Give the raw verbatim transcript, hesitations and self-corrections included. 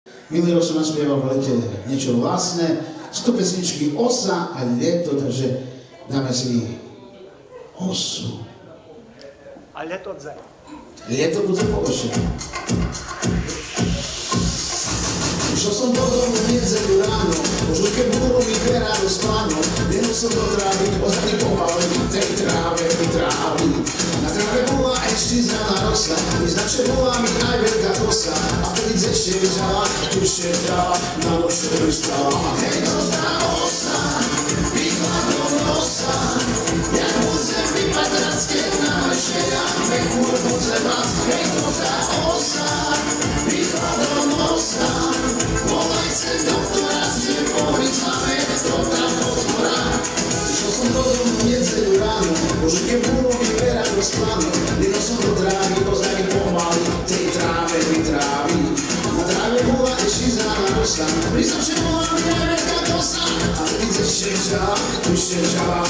Minulý rok som naspieval v lete niečo vlastné, sú to pesničky Osa a Leto, takže dáme si Osu. A Leto dze. Leto bude polepšie. Išiel som do domu v nedzeľu ráno, po žlke búru mi perá do spáno, vienol som do trávy, ozadný pomalený, tej tráve mi trávi. Na tráve bola ešte zelená rosa, vyznačne bola mi aj veľká kosa, a vtedy ešte vyžala, tu šeptala, na nočne prstala. Hej, to tá osa, vychla do nosa, jak musím vypatrať, keď na ešte ja mechúr musím vás. Hej, to tá osa, vychla do nosa, volaj se doktora, s tým poviť máme, to tam pozbora. Išiel som do domu v nedzeľu ráno, po žlke búru mi perá do spáno, vienol som do trávy, ozadný pomaly, tej tráve mi trávi. Na tráve bola ešte zelená rosa, priznam, že bola mi aj veľká kosa, a vtedy ešte žala, tu ešte žala,